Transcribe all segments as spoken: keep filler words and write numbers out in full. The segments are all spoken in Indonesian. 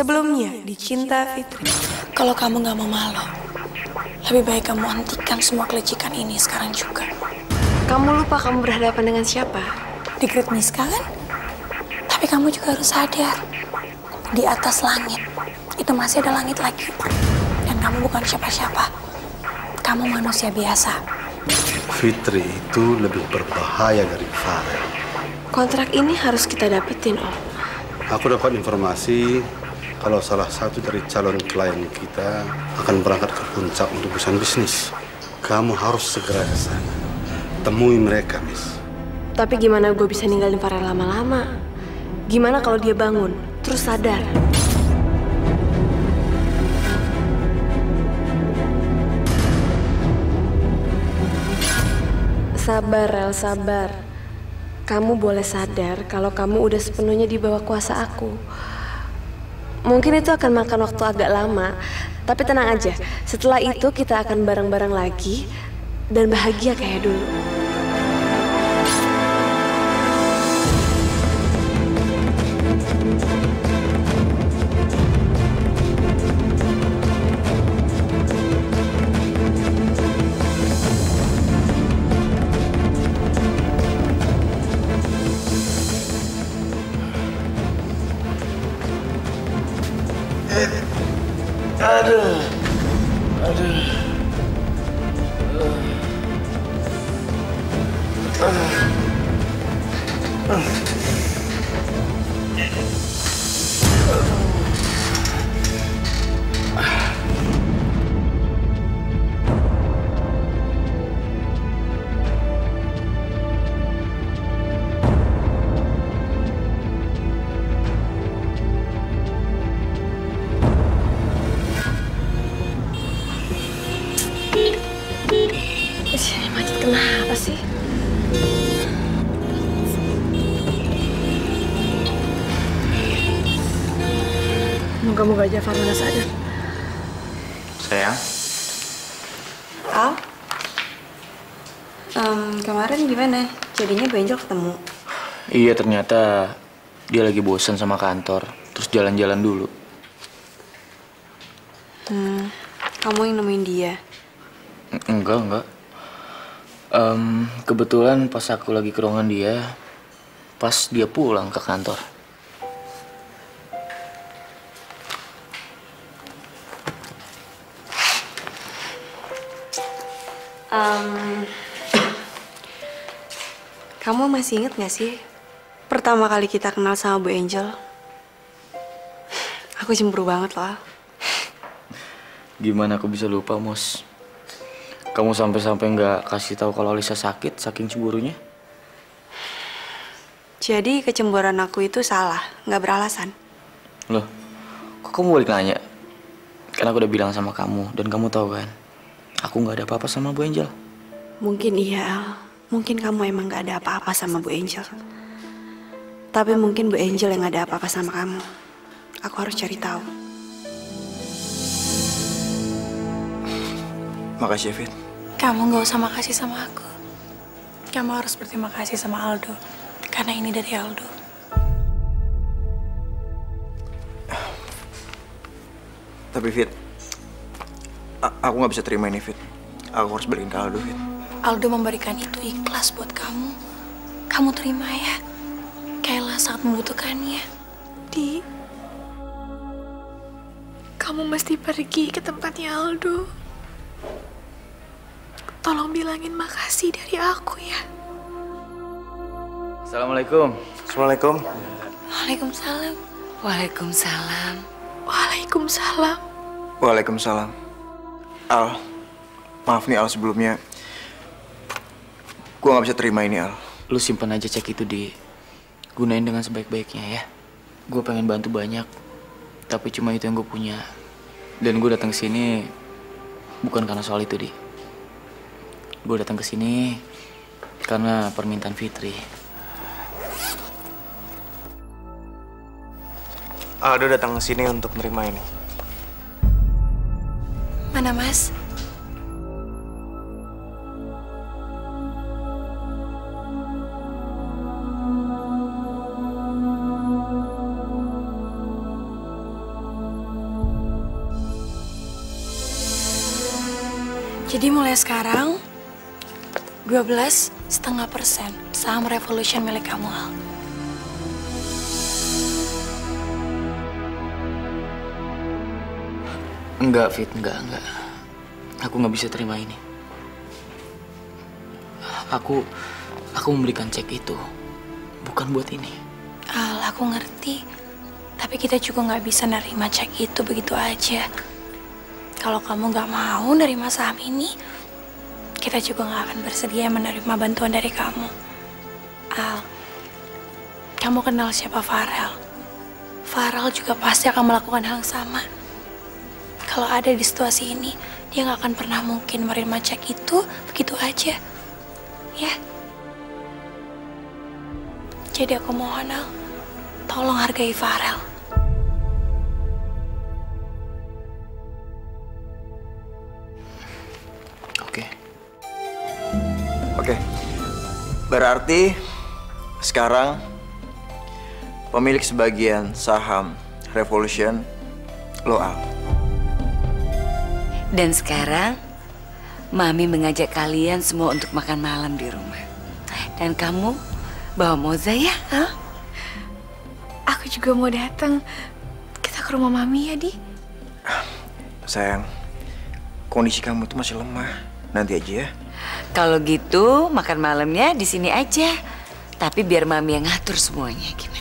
Sebelumnya di Cinta Fitri. Kalau kamu gak mau malu, lebih baik kamu hentikan semua kelicikan ini sekarang juga. Kamu lupa kamu berhadapan dengan siapa? Di Great Niska kan? Tapi kamu juga harus sadar, di atas langit itu masih ada langit lagi. Dan kamu bukan siapa-siapa. Kamu manusia biasa. Fitri itu lebih berbahaya dari Farel. Kontrak ini harus kita dapetin, Om. Aku dapat informasi kalau salah satu dari calon klien kita akan berangkat ke puncak untuk urusan bisnis. Kamu harus segera ke sana. Temui mereka, Miss. Tapi gimana gue bisa ninggalin Farel lama-lama? Gimana kalau dia bangun, terus sadar? Sabar, Rel, sabar. Kamu boleh sadar kalau kamu udah sepenuhnya di bawah kuasa aku. Mungkin itu akan makan waktu agak lama, tapi tenang aja. Setelah itu kita akan bareng-bareng lagi dan bahagia kayak dulu. Aduh, aduh, uh. Uh. Uh. Ini macet kenapa sih? Moga-moga aja Farona sadar. Sayang. Al, um, kemarin gimana? Jadinya Bu Angel ketemu? Iya, ternyata dia lagi bosan sama kantor, terus jalan-jalan dulu. Hmm, kamu yang nemuin dia? Enggak, enggak. Um, kebetulan pas aku lagi ke ruangan dia, pas dia pulang ke kantor. Um, kamu masih inget gak sih pertama kali kita kenal sama Bu Angel? Aku cemburu banget loh. Gimana aku bisa lupa, Mos? Kamu sampai-sampai nggak kasih tahu kalau Lisa sakit, saking cemburunya. Jadi kecemburuan aku itu salah, nggak beralasan. Loh, kok kamu balik nanya? Kan aku udah bilang sama kamu, dan kamu tahu kan, aku nggak ada apa-apa sama Bu Angel. Mungkin iya, Al. Mungkin kamu emang nggak ada apa-apa sama Bu Angel. Tapi mungkin Bu Angel yang nggak ada apa-apa sama kamu. Aku harus cari tahu. Makasih, Fit. Kamu gak usah makasih sama aku. Kamu harus berterima kasih sama Aldo. Karena ini dari Aldo. Tapi Fit, aku gak bisa terima ini, Fit. Aku harus balikin ke Aldo, Fit. Aldo memberikan itu ikhlas buat kamu. Kamu terima ya. Kayla sangat membutuhkannya. Di, kamu mesti pergi ke tempatnya Aldo. Tolong bilangin makasih dari aku ya. Assalamualaikum. Assalamualaikum. Waalaikumsalam. Waalaikumsalam. Waalaikumsalam. Waalaikumsalam. Al, maaf nih Al sebelumnya. Gue gak bisa terima ini, Al. Lu simpen aja cek itu, Di. Gunain dengan sebaik-baiknya ya. Gue pengen bantu banyak, tapi cuma itu yang gue punya. Dan gue datang ke sini bukan karena soal itu, Di. Gue datang ke sini karena permintaan Fitri. Aldo datang ke sini untuk menerima ini. Mana, Mas? Jadi mulai sekarang, dua belas setengah persen saham Revolution milik kamu, Al. Enggak, Fit, enggak, enggak. Aku nggak bisa terima ini. Aku, aku memberikan cek itu bukan buat ini. Al, aku ngerti. Tapi kita juga nggak bisa nerima cek itu begitu aja. Kalau kamu nggak mau nerima saham ini, kita juga nggak akan bersedia menerima bantuan dari kamu. Al, kamu kenal siapa Farel? Farel juga pasti akan melakukan hal yang sama. Kalau ada di situasi ini, dia nggak akan pernah mungkin menerima cek itu begitu aja. Ya. Jadi aku mohon, Al, tolong hargai Farel. Oke. Oke. Berarti sekarang pemilik sebagian saham Revolution lo, Al. Dan sekarang Mami mengajak kalian semua untuk makan malam di rumah. Dan kamu bawa Moza ya, Al? Aku juga mau datang. Kita ke rumah Mami ya, Di. Sayang, kondisi kamu tuh masih lemah. Nanti aja ya. Kalau gitu makan malamnya di sini aja. Tapi biar Mami yang ngatur semuanya, gimana?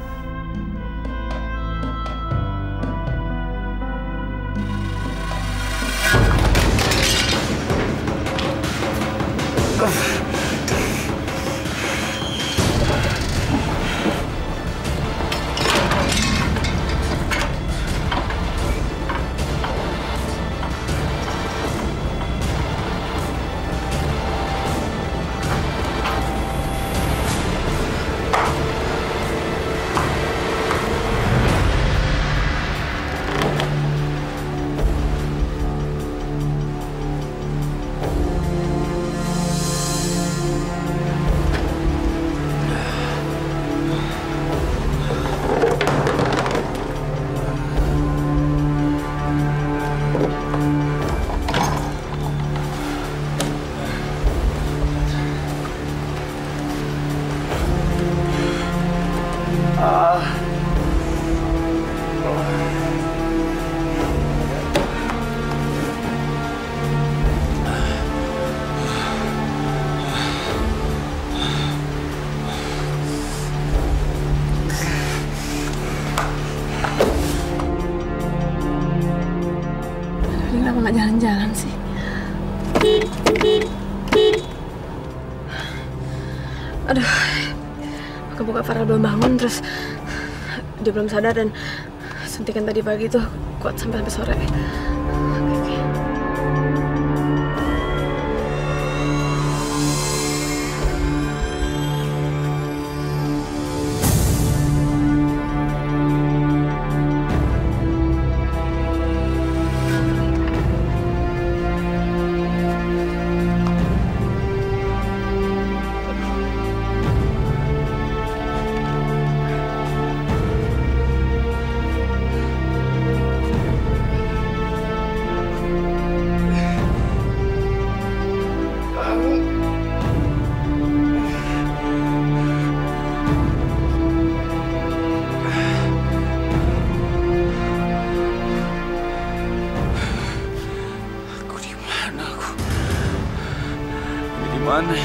Kenapa nggak jalan-jalan sih? Aduh, aku buka Farel belum bangun, terus dia belum sadar dan suntikan tadi pagi tuh kuat sampai sampai sore. Oke, oke. Mana?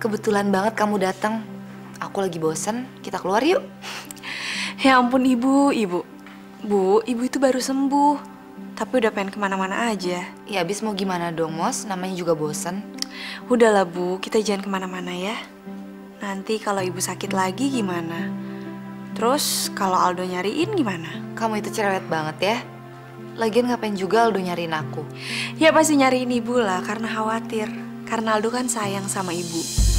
kebetulan banget kamu datang. Aku lagi bosen, kita keluar yuk. Ya ampun ibu, ibu. Bu, ibu itu baru sembuh. Tapi udah pengen kemana-mana aja. Ya abis mau gimana dong, Mos? Namanya juga bosen. Udahlah Bu, kita jangan kemana-mana ya. Nanti kalau ibu sakit lagi gimana? Terus kalau Aldo nyariin gimana? Kamu itu cerewet banget ya. Lagian ngapain juga Aldo nyariin aku? Ya pasti nyariin ibu lah, karena khawatir. Karena Aldo kan sayang sama ibu.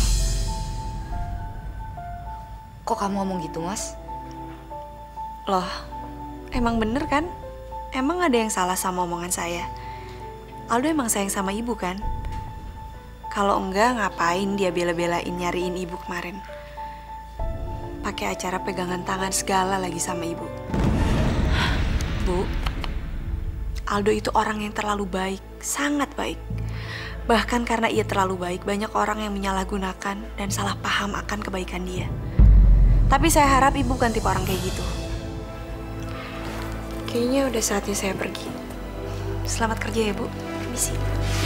Kok kamu ngomong gitu, Mas? Loh, emang bener kan? Emang ada yang salah sama omongan saya? Aldo emang sayang sama ibu kan? Kalau enggak, ngapain dia bela-belain nyariin ibu kemarin? Pakai acara pegangan tangan segala lagi sama ibu. Bu, Aldo itu orang yang terlalu baik, sangat baik. Bahkan karena ia terlalu baik, banyak orang yang menyalahgunakan dan salah paham akan kebaikan dia. Tapi saya harap ibu bukan tipe orang kayak gitu. Kayaknya udah saatnya saya pergi. Selamat kerja ya, Bu. Permisi.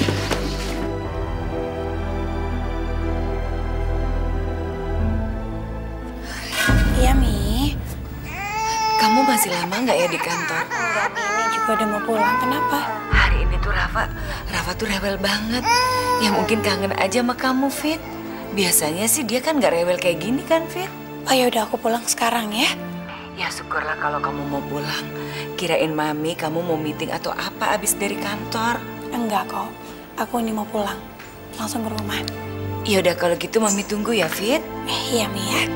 Iya, Mi. Kamu masih lama nggak ya di kantor? Enggak, Mi. Ini juga udah mau pulang. Kenapa? Hari ini tuh Rafa, Rafa tuh rewel banget. Ya mungkin kangen aja sama kamu, Fit. Biasanya sih dia kan nggak rewel kayak gini kan, Fit? Oh ya udah aku pulang sekarang ya. Ya syukurlah kalau kamu mau pulang. Kirain Mami kamu mau meeting atau apa abis dari kantor. Enggak kok, aku ini mau pulang. Langsung ke rumah. Ya udah kalau gitu Mami tunggu ya, Fit. Eh, iya, Mi ya.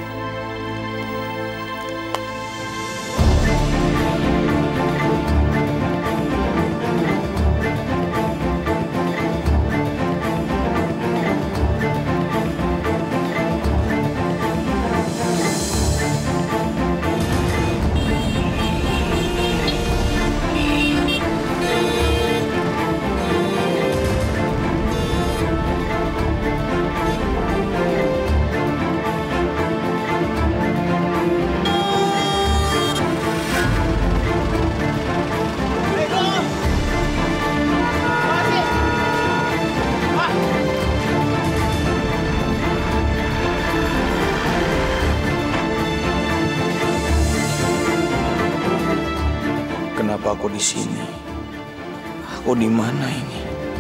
Kenapa aku di sini? Aku di mana ini?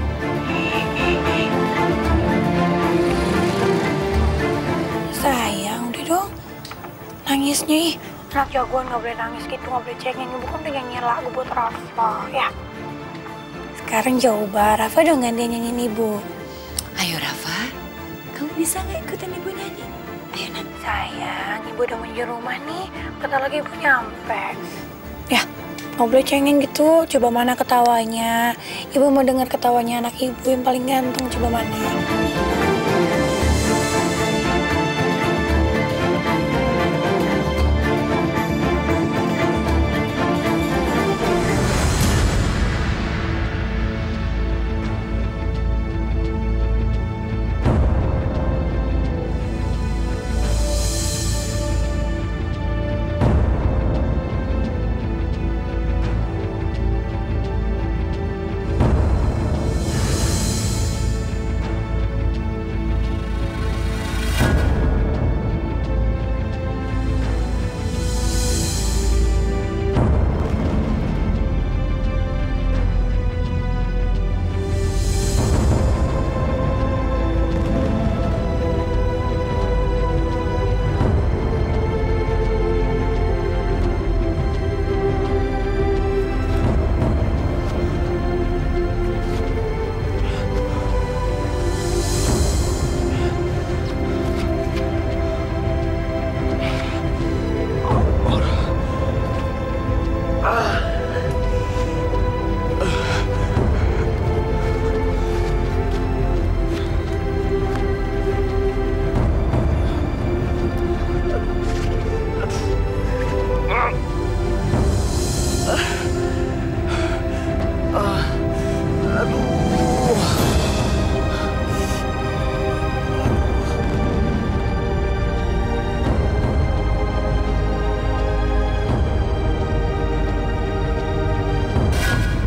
Sayang, udah dong. Nangisnya ih. Anak jagoan gak boleh nangis gitu, gak boleh cengeng. Ibu kan udah nyanyiin lagu buat Rafa, ya. Sekarang coba, Rafa dong gantian nyanyiin ibu. Ayo Rafa, kamu bisa nggak ikutin ibu nyanyi? Ayo nak. Sayang, ibu udah menuju rumah nih. Bentar lagi ibu nyampe. Ya, gak boleh cengeng gitu. Coba mana ketawanya. Ibu mau dengar ketawanya anak ibu yang paling ganteng. Coba mana.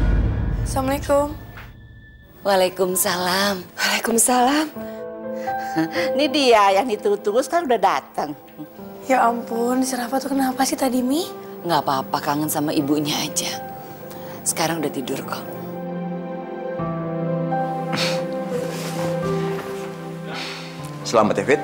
Assalamualaikum. Waalaikumsalam. Waalaikumsalam. Ini dia yang ditunggu-tunggu sekarang udah datang. Ya ampun, si Rafa tuh kenapa sih tadi, Mi? Nggak apa-apa, kangen sama ibunya aja. Sekarang udah tidur kok. Selamat ya, Fit.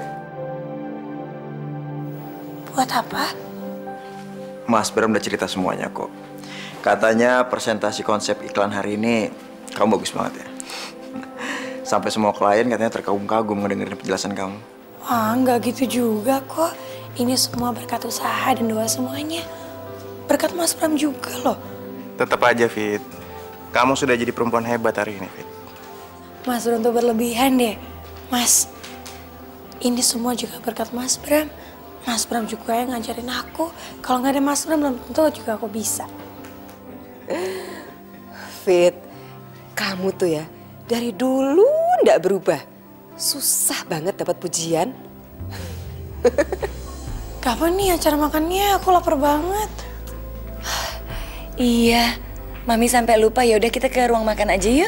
Buat apa? Mas Bram udah cerita semuanya kok. Katanya presentasi konsep iklan hari ini kamu bagus banget ya. Sampai semua klien katanya terkagum-kagum ngedengerin penjelasan kamu. Wah, nggak gitu juga kok. Ini semua berkat usaha dan doa semuanya. Berkat Mas Bram juga loh. Tetap aja, Fit. Kamu sudah jadi perempuan hebat hari ini, Fit. Mas Bram tuh berlebihan deh. Mas, ini semua juga berkat Mas Bram. Mas Bram juga yang ngajarin aku. Kalau nggak ada Mas Bram, belum tentu juga aku bisa. Fit, kamu tuh ya dari dulu ndak berubah. Susah banget dapat pujian. Kapan nih acara makannya? Aku lapar banget. Iya, Mami sampai lupa. Ya udah kita ke ruang makan aja yuk.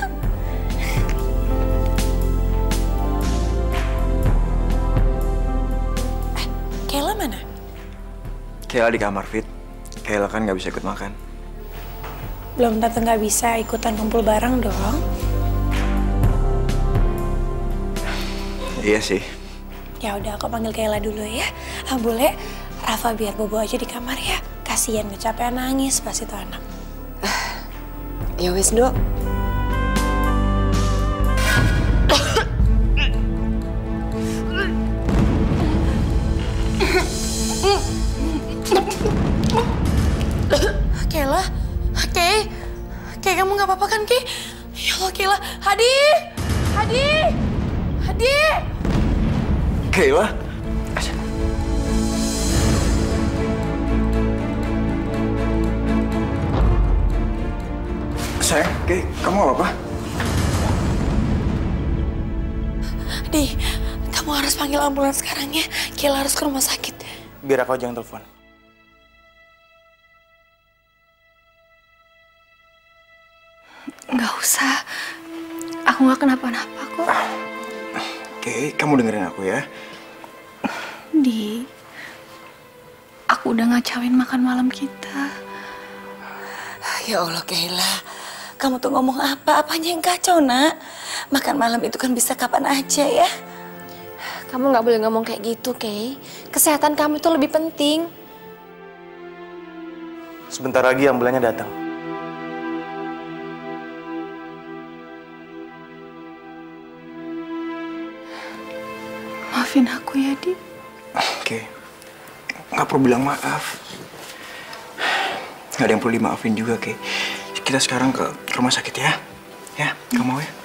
Eh, Kayla mana? Kayla di kamar, Fit. Kayla kan nggak bisa ikut makan. Belum tentu nggak bisa ikutan kumpul bareng dong. Iya sih. Ya udah, aku panggil Kayla dulu ya. Ah, boleh. Rafa biar bobo aja di kamar ya. Kasian kecapean nangis pas itu anak. Ya wes, Dok. Kayla, Kay, Kay kamu nggak apa-apa kan, Kay? Ya Allah, Kayla, Hadi, Hadi, Hadi. Kayla? Sayang, Kay, kamu apa-apa? Di, kamu harus panggil ambulans sekarang ya. Kayla harus ke rumah sakit. Biar aku aja yang telepon. Nggak usah. Aku nggak kenapa-napa kok. Kay, kamu dengerin aku ya. Di, aku udah ngacauin makan malam kita. Ya Allah, Kayla. Kamu tuh ngomong apa? Apanya yang kacau, nak? Makan malam itu kan bisa kapan aja ya. Kamu nggak boleh ngomong kayak gitu, Kay. Kesehatan kamu itu lebih penting. Sebentar lagi ambulannya datang. Maafin aku ya, Di. Oke, nggak perlu bilang maaf. Nggak ada yang perlu dimaafin juga, Kay. Kita sekarang ke rumah sakit ya. Ya, kamu mau ya?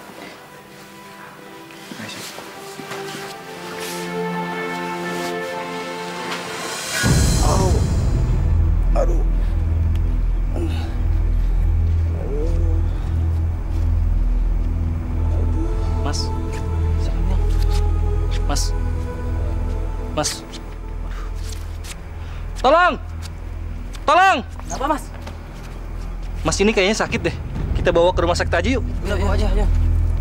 Oh, aduh. Mas, Mas, Mas, tolong, tolong. Kenapa, Mas? Mas ini kayaknya sakit deh. Kita bawa ke rumah sakit aja yuk. Udah, bawa aja, aja.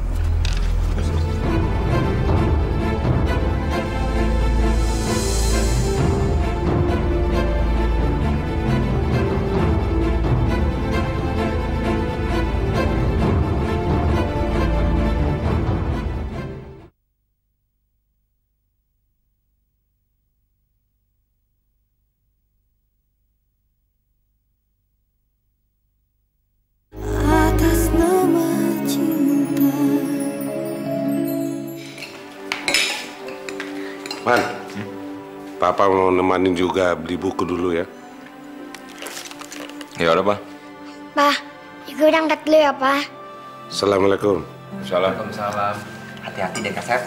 Man, Papa mau nemanin juga beli buku dulu ya. Ya udah, Pak. Pak, Ibu berangkat dulu ya, Pak. Assalamualaikum. Waalaikumsalam. Hati-hati deh, Kasep.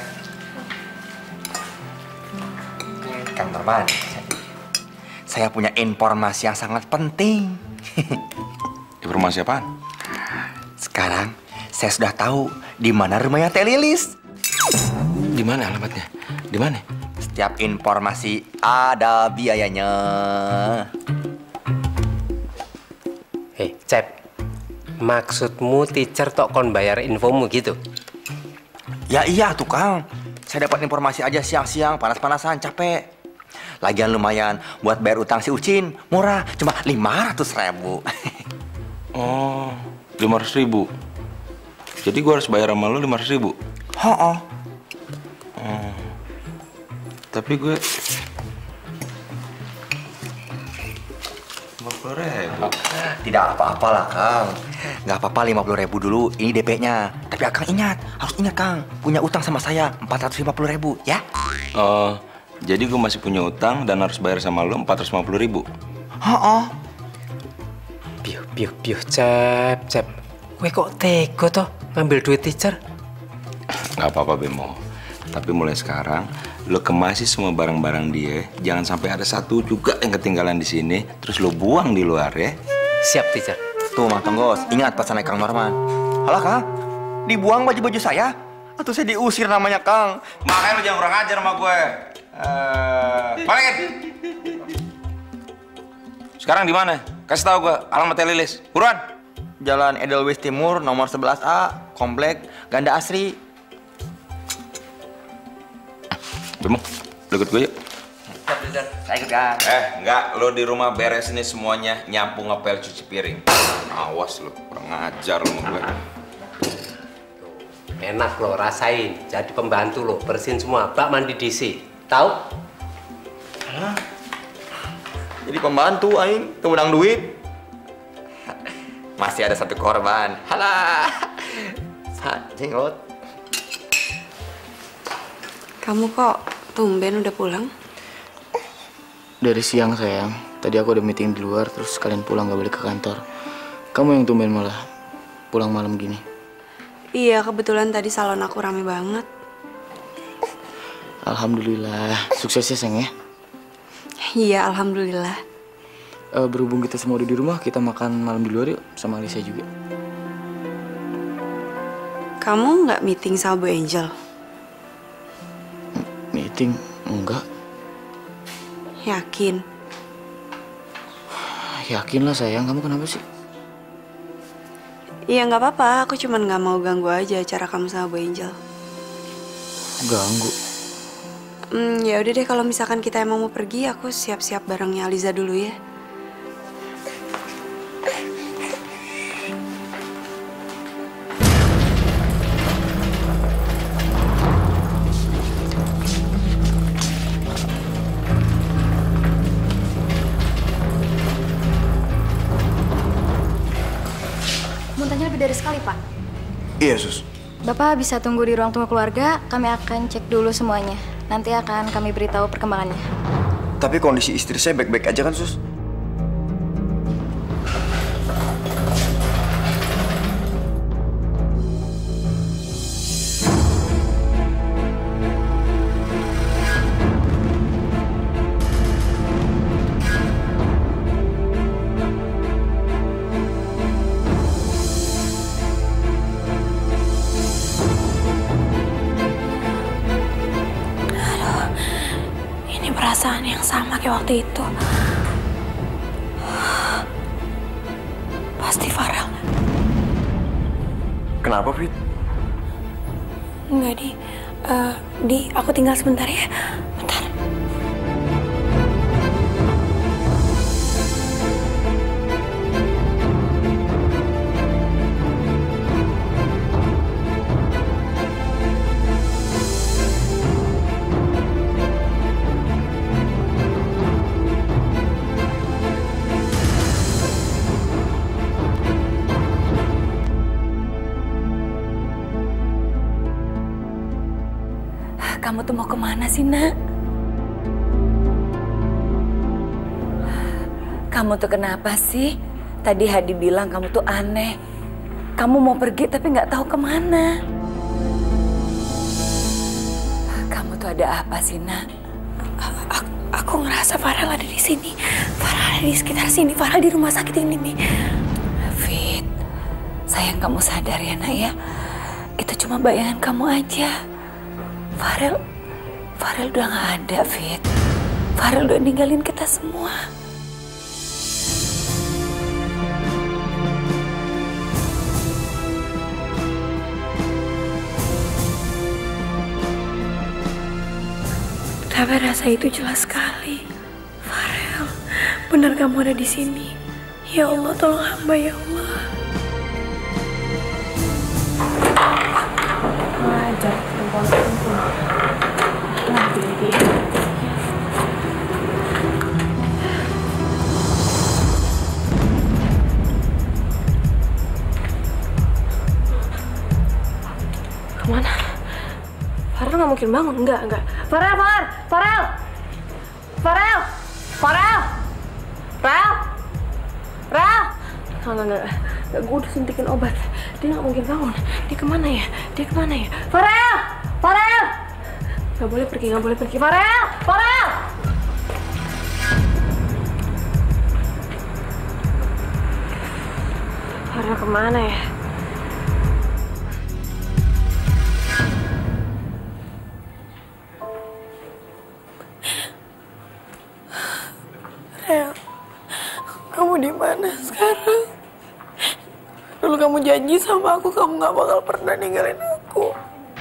Kang Norman, saya punya informasi yang sangat penting. Informasi apaan? Sekarang saya sudah tahu di mana rumahnya Teh Lilis. Di mana alamatnya? Di mana? Setiap informasi ada biayanya. Hei, Cep. Maksudmu teacher tok kon bayar infomu gitu? Ya iya tuh, Kang. saya dapat informasi aja siang-siang, panas-panasan, capek. Lagian lumayan buat bayar utang si Ucin, murah, cuma lima ratus ribu. Oh, lima ratus ribu. Jadi gue harus bayar sama lu lima ratus ribu? Ho-oh. Oh. Tapi gue lima puluh ribu. Tidak apa-apa lah, Kang. Nggak apa-apa lima puluh ribu dulu, ini D P-nya. Tapi Akang ingat, harus ingat, Kang. Punya utang sama saya empat ratus lima puluh ribu, ya? Oh, jadi gue masih punya utang dan harus bayar sama lu empat ratus lima puluh ribu? Oh, Piuh, piuh, piuh, Cep, Cep. Gue kok tega toh ngambil duit teacher? Nggak apa-apa, Bemo. Tapi mulai sekarang, lo kemasi semua barang-barang dia. Jangan sampai ada satu juga yang ketinggalan di sini, terus lo buang di luar ya. Siap, teacher. Tuh, Mang Tonggos, ingat pesannya Kang Norman. Halo, Kang. Dibuang baju-baju saya? Atau saya diusir namanya, Kang? Makanya lo jangan kurang ajar sama gue. Uh, balikin. Sekarang di mana? Kasih tahu gue alamatnya Lilis. Buruan. Jalan Edelweiss Timur, nomor sebelas A, Komplek Ganda Asri. Bemo, lo ikut gue yuk. Saya ikut, Kang. Eh, enggak. Lo di rumah beres ini semuanya. Nyapu, ngepel, cuci piring. Awas lo, kurang ajar lo sama gue. Enak lo, rasain. Jadi pembantu lo, bersihin semua. Bak mandi D C. Tahu? Hah? Jadi pembantu, aing. Kemenang duit. Masih ada satu korban. Halah. Pak Jenglot. Kamu kok tumben udah pulang? Dari siang, sayang. Tadi aku udah meeting di luar, terus kalian pulang gak balik ke kantor. Kamu yang tumben malah pulang malam gini. Iya, kebetulan tadi salon aku rame banget. Alhamdulillah. Sukses ya, sayang ya? Iya, alhamdulillah. Uh, berhubung kita semua udah di rumah, kita makan malam di luar yuk, sama Alicia juga. Kamu nggak meeting sama Bu Angel? M meeting? Enggak. Yakin? Yakin lah, sayang. Kamu kenapa sih? Iya, nggak apa-apa. Aku cuman nggak mau ganggu aja acara kamu sama Bu Angel. Ganggu? Hmm, ya udah deh, kalau misalkan kita emang mau pergi, aku siap-siap barangnya Aliza dulu ya. Muntahnya lebih dari sekali, Pak. Iya, Sus. Bapak bisa tunggu di ruang tunggu keluarga, kami akan cek dulu semuanya. Nanti akan kami beritahu perkembangannya. Tapi kondisi istri saya baik-baik aja kan, Sus? Perasaan yang sama kayak waktu itu. Pasti Farel. Kenapa, Fit? Enggak, Di. Uh, Di, aku tinggal sebentar ya. Bentar. Kamu tuh mau kemana sih, Nak? Kamu tuh kenapa sih? Tadi Hadi bilang kamu tuh aneh. Kamu mau pergi tapi nggak tahu kemana. Kamu tuh ada apa sih, Nak? Aku, aku ngerasa Farel ada di sini. Farel ada di sekitar sini. Farel di rumah sakit ini, Mi. Fit, sayang kamu sadar ya, Nak ya. Itu cuma bayangan kamu aja. Farel, Farel udah gak ada, Fit. Farel udah ninggalin kita semua. Tapi rasa itu jelas sekali. Farel, benar kamu ada di sini. Ya Allah, tolong hamba ya Allah. Ngajar perempuan-perempuan. Nanti dia. Kemana? Farel nggak mungkin bangun, enggak, enggak. Farel, Farel, Farel, Farel, Farel, Farel, Farel. Enggak, enggak, enggak. Gue udah suntikin obat. Dia nggak mungkin bangun. Dia kemana ya? Dia kemana ya? Farel, Farel. Nggak boleh pergi, nggak boleh pergi. Farel, Farel. Farel kemana ya? Rel, kamu di mana sekarang? Dulu kamu janji sama aku kamu nggak bakal pernah ninggalin aku.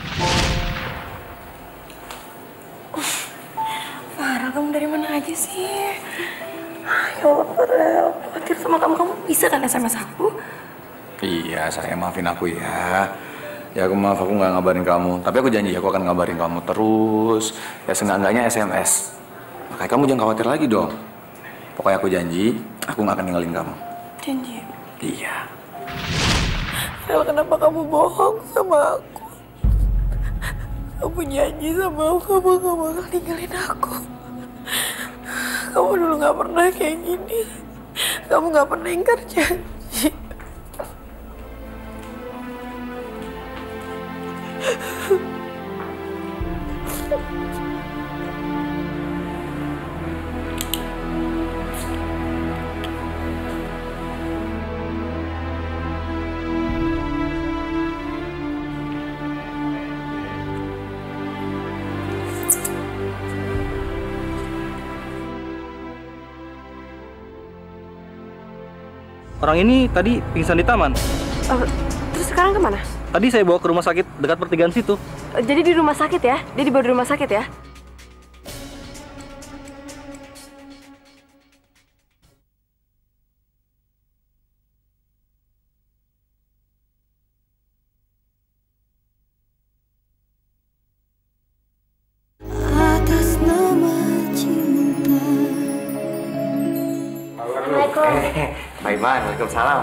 Farel, kamu dari mana aja sih? Ya Allah, Farel, khawatir sama kamu. Kamu bisa kan S M S aku? Iya, saya maafin aku ya. Ya aku maaf aku nggak ngabarin kamu. Tapi aku janji aku akan ngabarin kamu terus. Ya seenggak-enggaknya S M S. Makanya kamu jangan khawatir lagi dong. Pokoknya aku janji, aku nggak akan ninggalin kamu. Janji? Iya. Rel, kenapa kamu bohong sama aku? Kamu janji sama aku, kamu gak bakal ninggalin aku. Kamu dulu gak pernah kayak gini. Kamu gak pernah ingkar janji. Orang ini tadi pingsan di taman. Uh, terus sekarang kemana? Tadi saya bawa ke rumah sakit dekat pertigaan situ. Uh, jadi di rumah sakit ya? Dia dibawa di rumah sakit ya? Atas nama cinta. Assalamualaikum. Pak Iman, waalaikumsalam.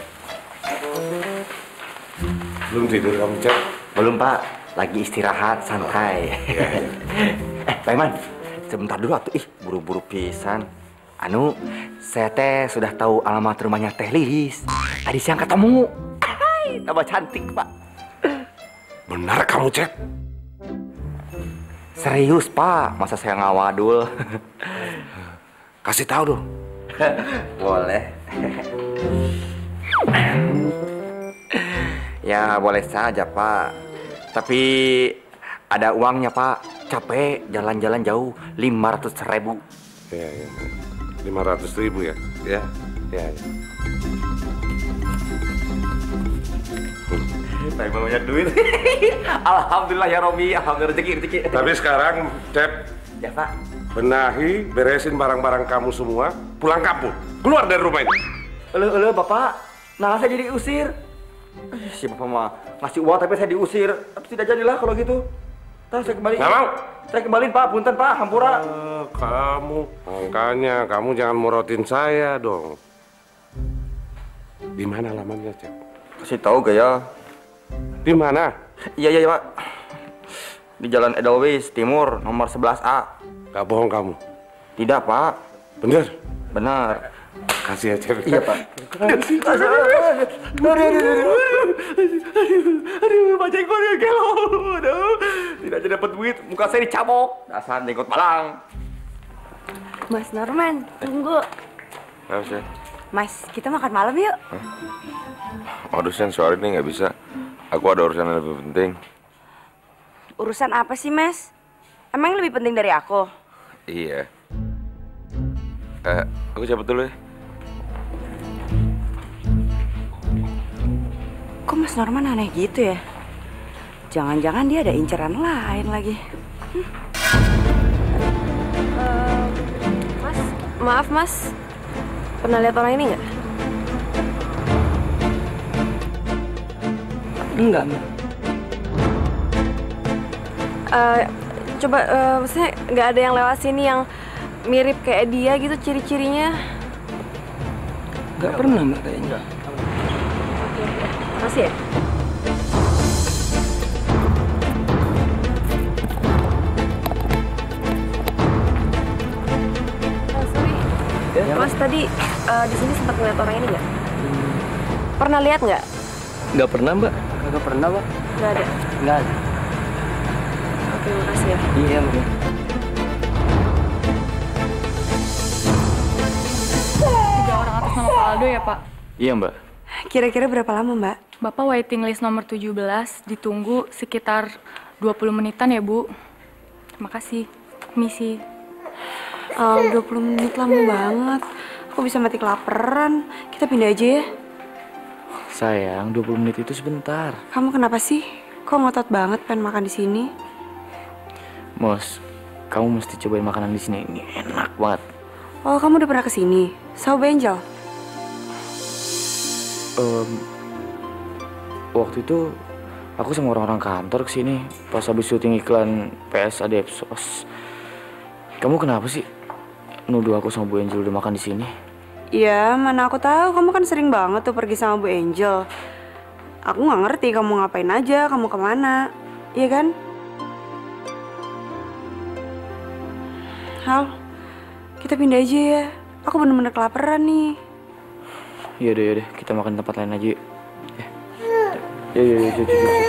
Belum tidur kamu, Cep? Belum, Pak. Lagi istirahat, santai. eh, Pak Iman, sebentar dulu atuh. Ih, buru-buru pisan. Anu, saya teh sudah tahu alamat rumahnya Teh Lilis. Tadi siang ketemu. Hai, tambah cantik, Pak. Benar kamu, Cep? Serius, Pak. Masa saya ngawadul? Kasih tahu dong. Boleh. Ya, boleh saja, Pak. Tapi ada uangnya, Pak. Capek jalan-jalan jauh, lima ratus ribu. Ya, ya. lima ratus ribu ya? Ya, ya. ya. Saya banyak duit. Alhamdulillah ya Robi, alhamdulillah rezeki rezeki. Tapi sekarang, Cep. Ya, Pak. Benahi, beresin barang-barang kamu semua, pulang kampung. Keluar dari rumah ini. Elu, elu, Bapak. Nah, saya jadi diusir. Eh, si Bapak mah ngasih uang tapi saya diusir. Tapi tidak jadilah kalau gitu. Ntar saya kembali. Nggak mau. Saya kembaliin, Pak. Punten, Pak. Hampura. Uh, kamu, makanya kamu jangan morotin saya dong. Di mana alamatnya, Cep? Kasih tahu gak ya? Di mana? Iya, iya, Pak. Di Jalan Edelweiss Timur, nomor sebelas A. Gak bohong kamu? Tidak, Pak. Bener? Benar. Kasih ya, Cep. Iya, Pak. Kasih. Aduh, aduh, aduh, aduh, aduh, Pak Jengkol ya, gelo. Aduh, tidak aja dapat duit, muka saya dicabok. Dasar jenggot malang. Mas Norman, tunggu. Kenapa sih? Mas, kita makan malam yuk. Aduh, Sen, sore ini nggak bisa. Aku ada urusan yang lebih penting. Urusan apa sih, Mas? Emang lebih penting dari aku? Iya. Eh, aku cabut dulu ya. Kok Mas Norman aneh gitu ya? Jangan-jangan dia ada inceran lain lagi. Hmm. maaf mas, pernah lihat orang ini nggak? Enggak, Mbak. Uh, coba, uh, maksudnya nggak ada yang lewat sini yang mirip kayak dia gitu ciri-cirinya? Nggak pernah, Mbak, kayaknya. Oke, makasih ya. Oh, sorry. Ya, Mas tadi uh, di sini sempat ngeliat orang ini nggak? Hmm. Pernah lihat nggak? Nggak pernah, Mbak. Nggak pernah, Mbak. Nggak ada? Nggak ada. Oke, makasih ya. Iya, Mbak. Tiga orang atas nama Pak Aldo ya, Pak? Iya, Mbak. Kira-kira berapa lama, Mbak? Bapak waiting list nomor tujuh belas, ditunggu sekitar dua puluh menitan ya, Bu. Terima kasih. Misi. Oh, dua puluh menit lama banget. Aku bisa mati kelaparan. Kita pindah aja ya. Sayang, dua puluh menit itu sebentar. Kamu kenapa sih? Kok ngotot banget pengen makan di sini? Mos, kamu mesti cobain makanan di sini. Ini enak banget. Oh, kamu udah pernah kesini? Sao Benjol? Um, waktu itu aku sama orang-orang kantor kesini pas habis syuting iklan P S Adepsos. Kamu kenapa sih nuduh aku sama Bu Angel udah makan di sini? Ya, mana aku tahu. Kamu kan sering banget tuh pergi sama Bu Angel. Aku nggak ngerti kamu ngapain aja, kamu kemana, iya kan? Hal, kita pindah aja ya. Aku bener-bener kelaparan nih. Yaudah, yaudah, kita makan di tempat lain aja yuk. Ya, ya, ya, ya, ya, ya, ya.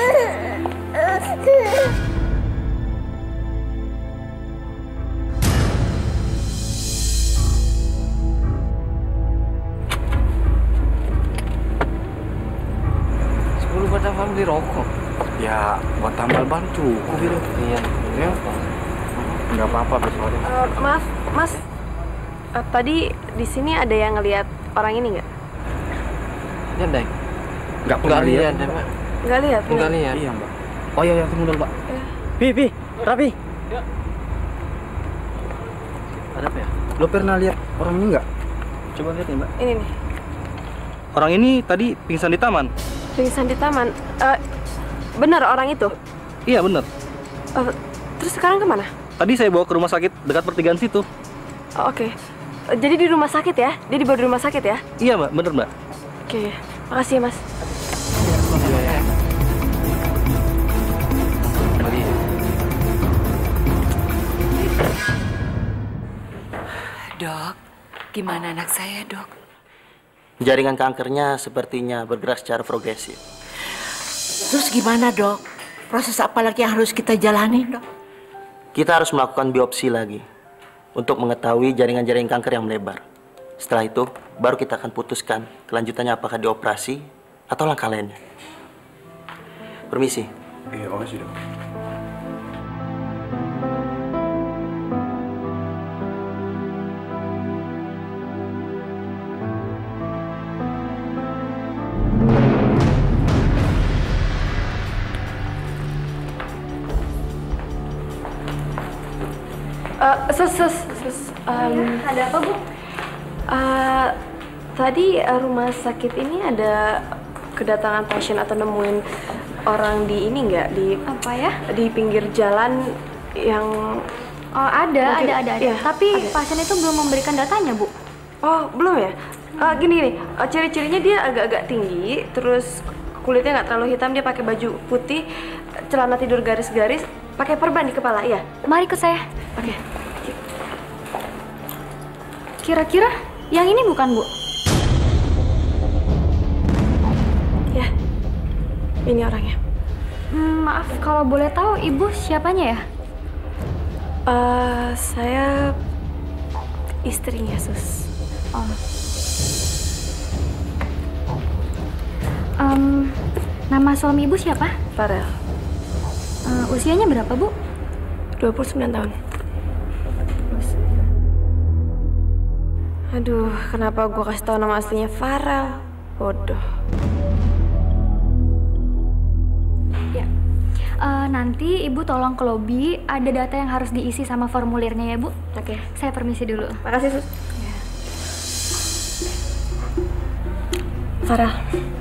Sepuluh batang ban beli rokok. Ya, buat tambal ban cukup gitu. Iya. Ya. Nggak apa-apa, besok. Uh, maaf, Mas. Uh, tadi di sini ada yang ngelihat orang ini nggak? Lihat, Deng. Nggak pernah lihat, Mbak. Nggak lihat? Nggak lihat. Iya, Mbak. Oh iya, iya, tunggu dulu, Pak. Ya. Pi, Pi, Rapi. Ada apa ya? Lo pernah lihat orang ini nggak? Coba lihat nih, Mbak. Ini nih. Orang ini tadi pingsan di taman. Pingsan di taman. Uh, benar orang itu? Iya, benar. Uh, terus sekarang kemana? Tadi saya bawa ke rumah sakit dekat pertigaan situ. Oh, oke. Okay. Uh, jadi di rumah sakit ya? Dia dibawa di rumah sakit ya? Iya, Mbak. Bener, Mbak. Oke. Okay. Makasih ya, Mas. Dok, gimana anak saya, Dok? Jaringan kankernya sepertinya bergerak secara progresif. Terus gimana, Dok? Proses apa lagi yang harus kita jalani, Dok? Kita harus melakukan biopsi lagi untuk mengetahui jaringan-jaringan kanker yang melebar. Setelah itu, baru kita akan putuskan kelanjutannya apakah dioperasi atau langkah lainnya. Permisi. Iya, makasih, Dok. Uh, sus, sus, sus. Um, ya, ada apa, Bu? Uh, tadi uh, rumah sakit ini ada kedatangan pasien atau nemuin orang di ini nggak? Di apa ya? Di pinggir jalan yang... Oh, ada, mungkin, ada, ada, ada. Ya, Tapi ada. pasien itu belum memberikan datanya, Bu. Oh, belum ya? Uh, gini, gini. Uh, ciri-cirinya dia agak-agak tinggi, terus kulitnya nggak terlalu hitam, dia pakai baju putih, celana tidur garis-garis, pakai perban di kepala, iya? Mari ke saya. Oke. Okay. Kira-kira yang ini bukan, Bu? Ya, ini orangnya. Hmm, maaf, kalau boleh tahu ibu siapanya ya? Uh, saya istrinya, Sus. Oh. Um, nama suami ibu siapa? Farel. Uh, usianya berapa, Bu? dua puluh sembilan tahun. Aduh, kenapa gue kasih tahu nama aslinya Farel? Bodoh. Ya. Uh, nanti ibu tolong ke lobi, ada data yang harus diisi sama formulirnya ya, Bu. Oke. Okay. Saya permisi dulu. Makasih, Sus. Ya. Farah,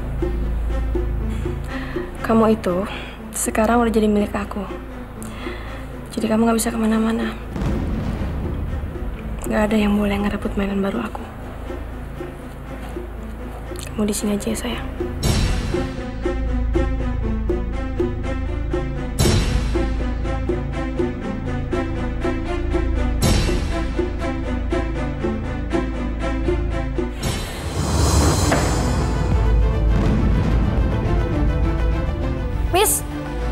kamu itu sekarang udah jadi milik aku. Jadi kamu gak bisa kemana-mana. Gak ada yang boleh ngerebut mainan baru aku. Kamu di sini aja ya sayang. Miss.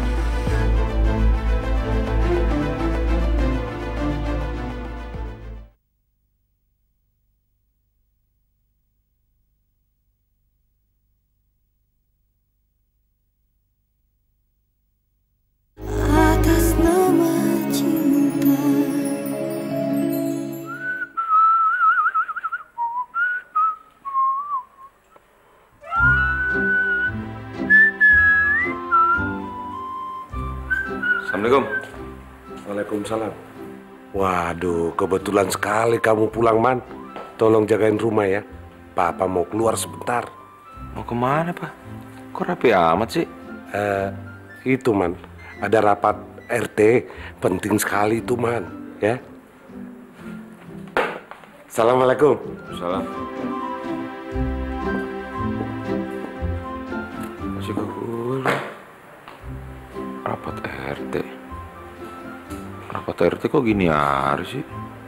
Atas nama cinta. Assalamualaikum. Waalaikumsalam. Waduh, kebetulan sekali kamu pulang, Man. Tolong jagain rumah ya. Papa mau keluar sebentar. Mau kemana, Pak? Kok rapi amat sih? Eh, itu, Man. Ada rapat R T. Penting sekali itu, Man. Ya. Assalamualaikum. Salam. Masih ke gue. Rapat R T. Rapat R T kok gini hari sih?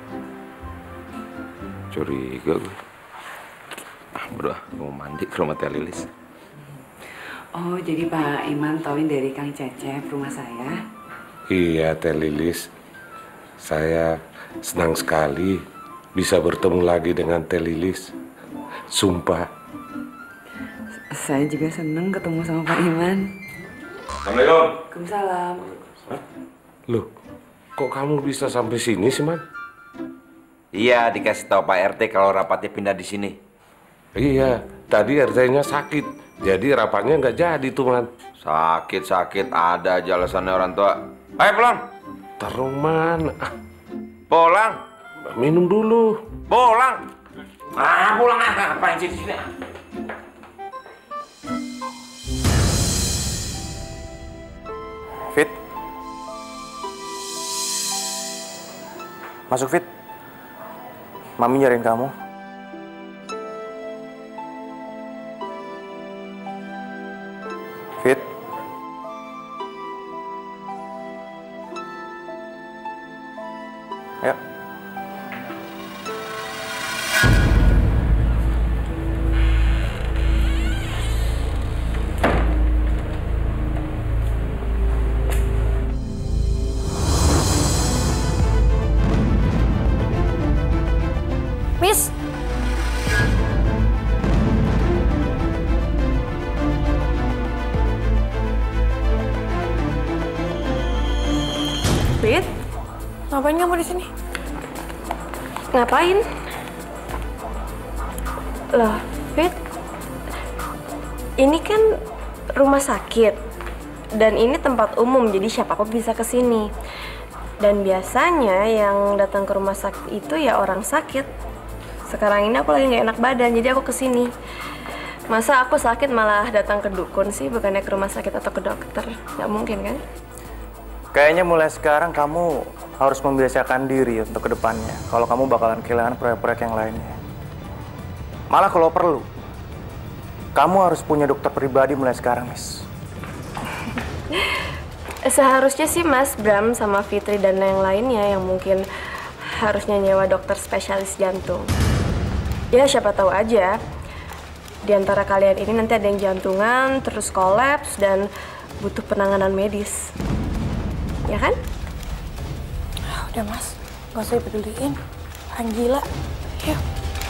Curiga gue. Ah, bro, mau mandi ke rumah Teh Lilis. Oh, jadi Pak Iman tauin dari Kang Cecep rumah saya? Iya, Teh Lilis. Saya senang sekali bisa bertemu lagi dengan Teh Lilis. Sumpah. Saya juga seneng ketemu sama Pak Iman. Assalamualaikum. Waalaikumsalam. Loh, kok kamu bisa sampai sini sih, Man? Iya, dikasih tahu Pak R T kalau rapatnya pindah di sini. Iya, tadi R T-nya sakit, jadi rapatnya nggak jadi tuh, Man. Sakit-sakit ada aja alasannya orang tua. Ayo pulang. Terung, Man. Ah. Pulang. Minum dulu. Pulang. Ah, pulang apa? Ngapain sih di sini? Fit. Masuk, Fit. Mami nyariin kamu. Fit. Ayo. Miss. Fit, Ngapain kamu di sini? ngapain? Loh, Fit, ini kan rumah sakit dan ini tempat umum, jadi siapapun bisa ke sini. Dan biasanya yang datang ke rumah sakit itu ya orang sakit. Sekarang ini aku lagi nggak enak badan, jadi aku kesini. Masa aku sakit malah datang ke dukun sih, bukannya ke rumah sakit atau ke dokter? Nggak mungkin kan? Kayaknya mulai sekarang kamu harus membiasakan diri untuk kedepannya. Kalau kamu bakalan kehilangan proyek-proyek yang lainnya. Malah kalau perlu, kamu harus punya dokter pribadi mulai sekarang, Miss. Seharusnya sih Mas Bram sama Fitri dan yang lainnya yang mungkin harusnya nyewa dokter spesialis jantung. Ya siapa tahu aja di antara kalian ini nanti ada yang jantungan, terus kolaps dan butuh penanganan medis. Ya kan? Udah Mas, gak usah dipeduliin. Orang gila. Yuk.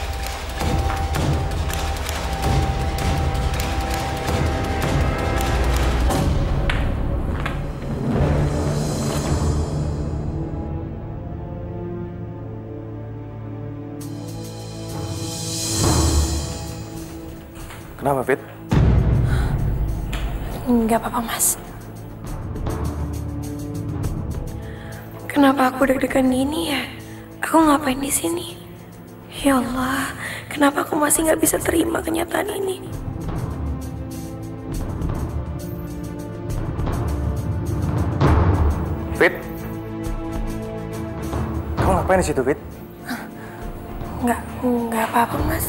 Kenapa, Fit? Enggak apa-apa, Mas. Kenapa aku deg-degan gini ya? Aku ngapain di sini? Ya Allah, kenapa aku masih nggak bisa terima kenyataan ini? Fit? Kamu ngapain di situ, Fit? Nggak, nggak apa-apa, Mas.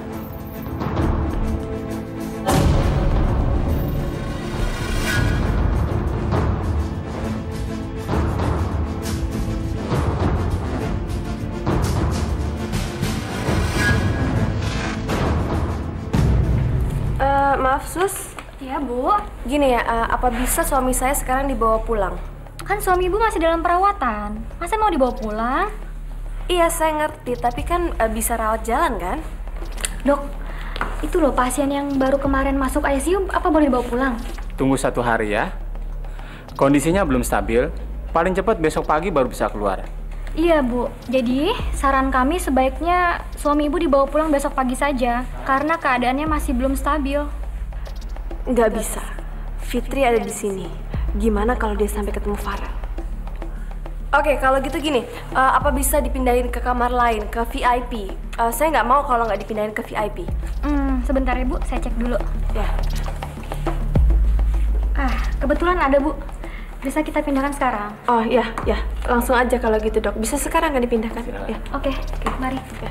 Uh, maaf, Sus. Ya, Bu. Gini ya, uh, apa bisa suami saya sekarang dibawa pulang? Kan suami Ibu masih dalam perawatan. Masa mau dibawa pulang? Iya, saya ngerti. Tapi kan uh, bisa rawat jalan, kan? Dok, itu loh pasien yang baru kemarin masuk I C U, apa boleh dibawa pulang? Tunggu satu hari ya. Kondisinya belum stabil. Paling cepat besok pagi baru bisa keluar. Iya, Bu. Jadi, saran kami sebaiknya suami Ibu dibawa pulang besok pagi saja. Karena keadaannya masih belum stabil. Nggak bisa. Fitri ada di sini. Gimana kalau dia sampai ketemu Farel? Oke, kalau gitu gini. Uh, apa bisa dipindahin ke kamar lain, ke V I P? Uh, saya nggak mau kalau nggak dipindahin ke V I P. Hmm, sebentar ya, Bu. Saya cek dulu. Ya. Ah, kebetulan ada, Bu. Bisa kita pindahkan sekarang? Oh ya, ya. Langsung aja kalau gitu, Dok. Bisa sekarang nggak dipindahkan? Ya. Oke, oke, mari. Ya.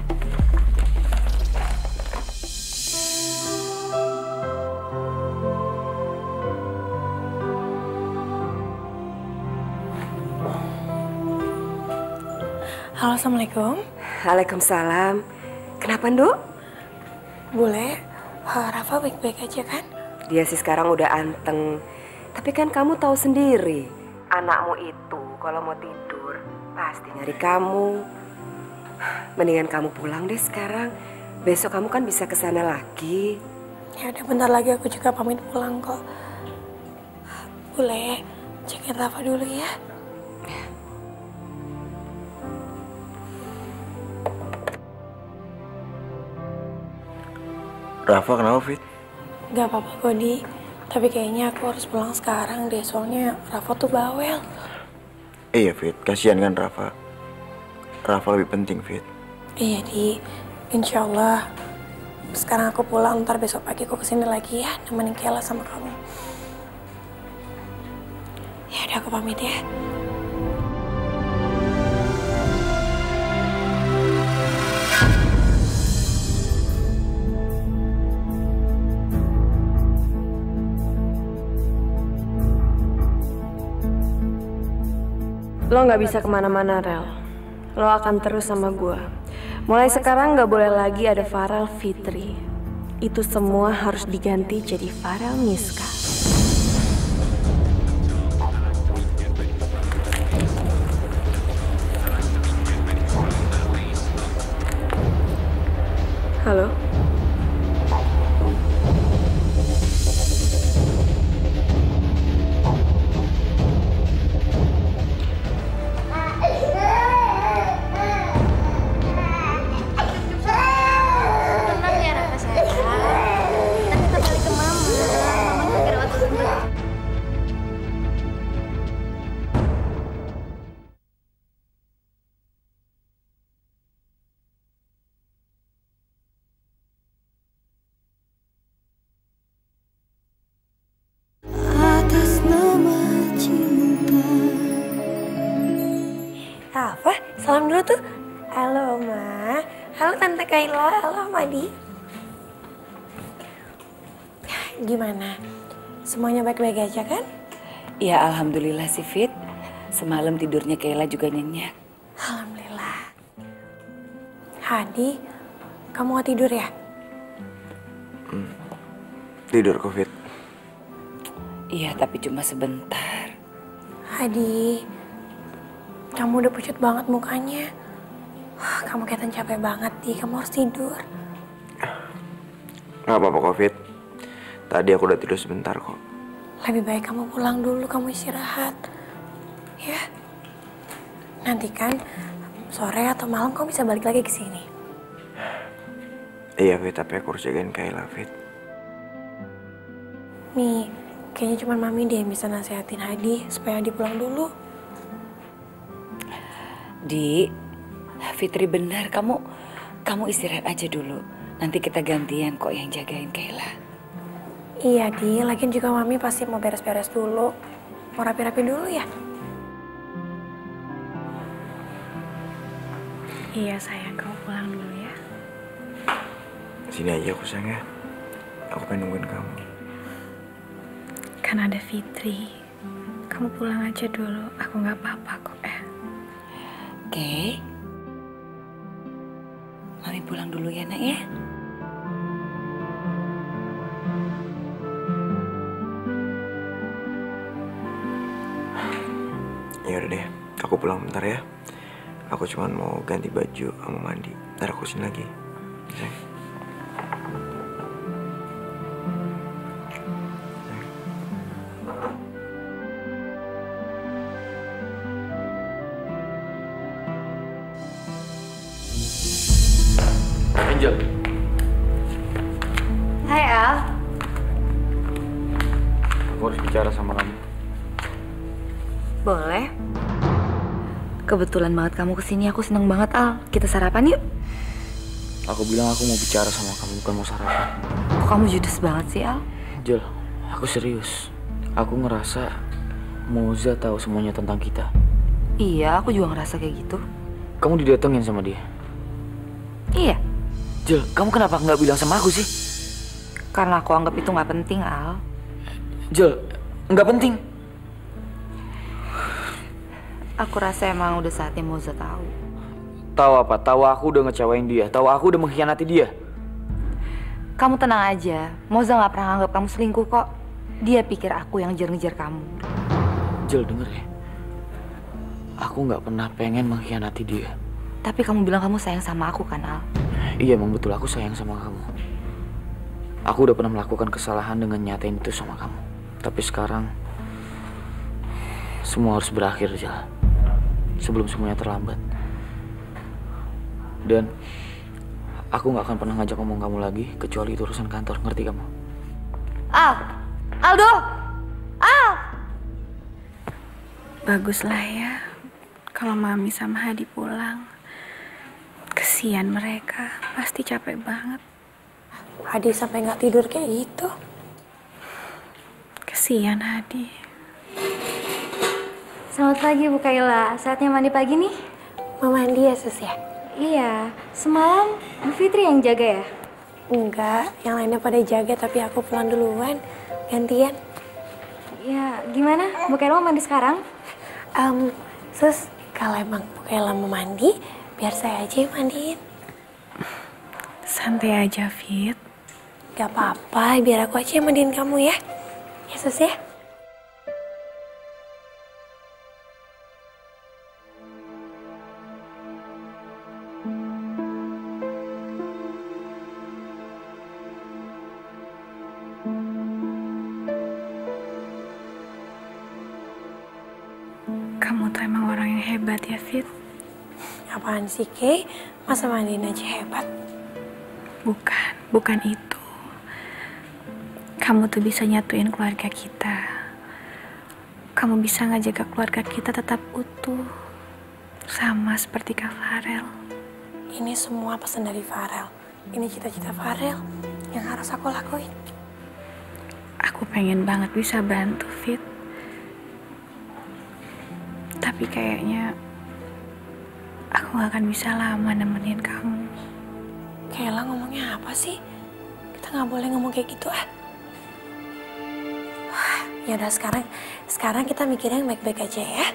Halo, Assalamualaikum. Waalaikumsalam. Kenapa, Nduk? Boleh. Uh, Rafa baik-baik aja kan? Dia sih sekarang udah anteng. Tapi kan kamu tahu sendiri, anakmu itu kalau mau tidur pasti nyari kamu. Mendingan kamu pulang deh sekarang. Besok kamu kan bisa ke sana lagi. Ya udah, bentar lagi aku juga pamit pulang kok. Boleh cekin Rafa dulu ya. Rafa kenapa, Fit? Gak apa-apa kok, Di. Tapi kayaknya aku harus pulang sekarang deh, soalnya Rafa tuh bawel. Iya, Fit. Kasihan kan Rafa. Rafa lebih penting, Fit. Iya, Di. Insya Allah sekarang aku pulang, ntar besok pagi aku kesini lagi ya, nemenin Kayla sama kamu. Ya udah, aku pamit ya. Lo nggak bisa kemana-mana, Rel. Lo akan terus sama gue. Mulai sekarang nggak boleh lagi ada Farel Fitri. Itu semua harus diganti jadi Farel Miska. Halo? Rafa, salam dulu tuh. Halo, Ma. Halo, Tante Kayla. Halo, Madi. Gimana? Semuanya baik-baik aja kan? Ya, alhamdulillah sih, Fit. Semalam tidurnya Kayla juga nyenyak. Alhamdulillah. Hadi, kamu mau tidur ya? Hmm. Tidur, Fit. Iya, tapi cuma sebentar. Hadi, kamu udah pucat banget mukanya. Kamu kelihatan capek banget, Di. Kamu harus tidur. Gak apa-apa, Fit. Tadi aku udah tidur sebentar kok. Lebih baik kamu pulang dulu, kamu istirahat. Ya. Nanti kan sore atau malam kamu bisa balik lagi ke sini. Iya, Fit. Tapi aku harus jagain Kayla, Fit. Nih, kayaknya cuma Mami deh yang bisa nasehatin Hadi supaya Hadi pulang dulu. Di, Fitri benar, kamu kamu istirahat aja dulu. Nanti kita gantian kok yang jagain Kayla. Iya, Di. Lagian juga Mami pasti mau beres-beres dulu. Mau rapi-rapi dulu ya? Iya sayang, kamu pulang dulu ya. Sini aja aku sayang ya. Aku pengen nungguin kamu. Kan ada Fitri. Kamu pulang aja dulu. Aku nggak apa-apa kok. Eh. Oke. Mami pulang dulu ya nak ya. Ya udah deh, aku pulang bentar ya. Aku cuma mau ganti baju sama mandi. Ntar aku sini lagi. Sayang. Angel. Hai Al. Aku harus bicara sama kamu. Boleh. Kebetulan banget kamu kesini, aku seneng banget Al. Kita sarapan yuk. Aku bilang aku mau bicara sama kamu, bukan mau sarapan. Kok kamu judes banget sih Al? Jel, aku serius. Aku ngerasa Moza tahu semuanya tentang kita. Iya, aku juga ngerasa kayak gitu. Kamu didatengin sama dia? Iya. Jel, kamu kenapa nggak bilang sama aku sih? Karena aku anggap itu nggak penting Al. Jel, nggak penting. Aku rasa emang udah saatnya Moza tahu. Tahu apa? Tahu aku udah ngecewain dia. Tahu aku udah mengkhianati dia. Kamu tenang aja. Moza nggak pernah anggap kamu selingkuh kok. Dia pikir aku yang ngejar-ngejar kamu. Jel, denger ya. Aku nggak pernah pengen mengkhianati dia. Tapi kamu bilang kamu sayang sama aku kan Al? Iya, emang betul aku sayang sama kamu. Aku udah pernah melakukan kesalahan dengan nyatain itu sama kamu. Tapi sekarang semua harus berakhir, Jel. Sebelum semuanya terlambat. Dan aku gak akan pernah ngajak ngomong kamu lagi kecuali itu urusan kantor, ngerti kamu? Al! Aldo! Al! Baguslah ya kalau Mami sama Hadi pulang. Kesian mereka, pasti capek banget. Hadi sampai gak tidur kayak gitu. Kesian Hadi. Selamat pagi Bu Kaila, saatnya mandi pagi nih. Mau mandi ya sus ya? Iya, semalam Bu Fitri yang jaga ya? Enggak, yang lainnya pada jaga tapi aku pulang duluan, gantian. Ya, gimana? Bu Kaila mau mandi sekarang? Um, sus, kalau emang Bu Kaila mau mandi, biar saya aja yang mandiin. Santai aja Fit. Gak apa-apa, biar aku aja yang mandiin kamu ya. Ya sus ya? Kamu tuh emang orang yang hebat ya, Fit. Apaan sih, Kay? Masa mandiin aja hebat? Bukan, bukan itu. Kamu tuh bisa nyatuin keluarga kita. Kamu bisa ngejaga keluarga kita tetap utuh. Sama seperti Kak Farel. Ini semua pesan dari Farel. Ini cita-cita Farel yang harus aku lakuin. Aku pengen banget bisa bantu, Fit. Tapi kayaknya aku gak akan bisa lama nemenin kamu. Kayla ngomongnya apa sih? Kita gak boleh ngomong kayak gitu ah. Ya udah sekarang, sekarang kita mikirnya yang baik-baik aja ya.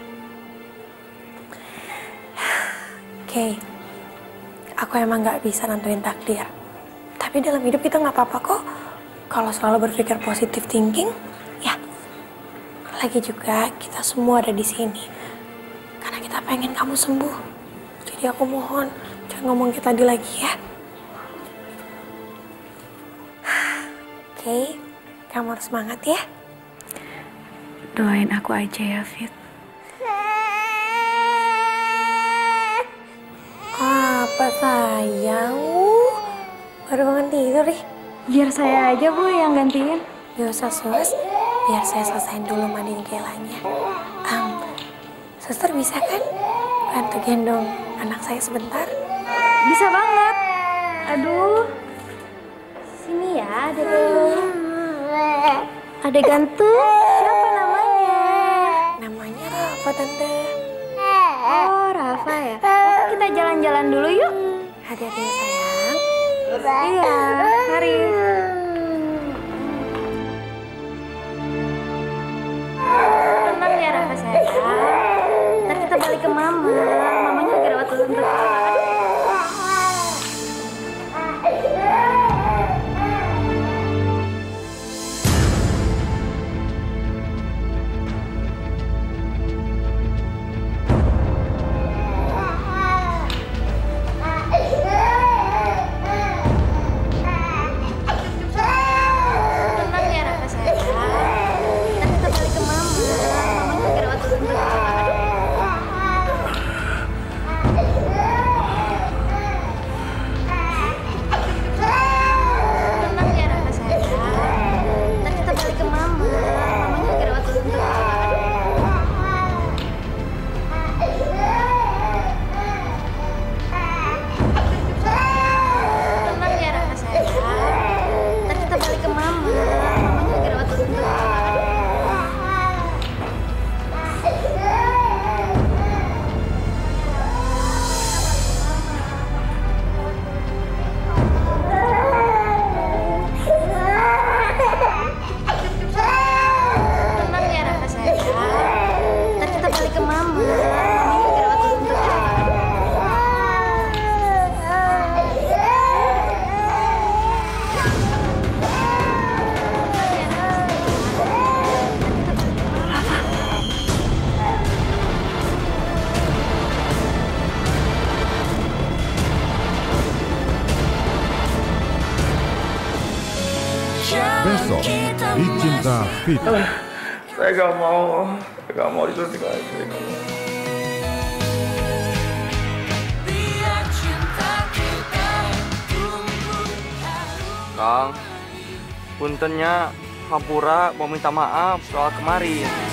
Oke, aku emang gak bisa nentuin takdir. Tapi dalam hidup kita gak apa-apa kok. Kalau selalu berpikir positive thinking, ya. Lagi juga kita semua ada di sini karena kita pengen kamu sembuh. Jadi aku mohon jangan ngomong kayak tadi lagi ya. Oke, kamu harus semangat ya. Doain aku aja ya, Fit. Apa sayang? Baru bangun tidur nih. Biar saya aja Bu yang gantiin. Gak usah sus. Biar saya selesain dulu mandiin Kailanya. Um, suster bisa kan bantu gendong anak saya sebentar? Bisa banget. Aduh. Sini ya, ada ada gantung. Siapa namanya? Namanya Rafa, Tante. Oh, Rafa ya. kita jalan-jalan dulu yuk. Hati-hati ya sayang. Iya, mari. Tenang ya Rafa sayang. Ntar kita balik ke mama. Mamanya lagi rawat untuk. Besok di Cinta Fit. Saya gak mau, saya gak mau disuntik lagi. Kang, puntennya Hampura mau minta maaf soal kemarin.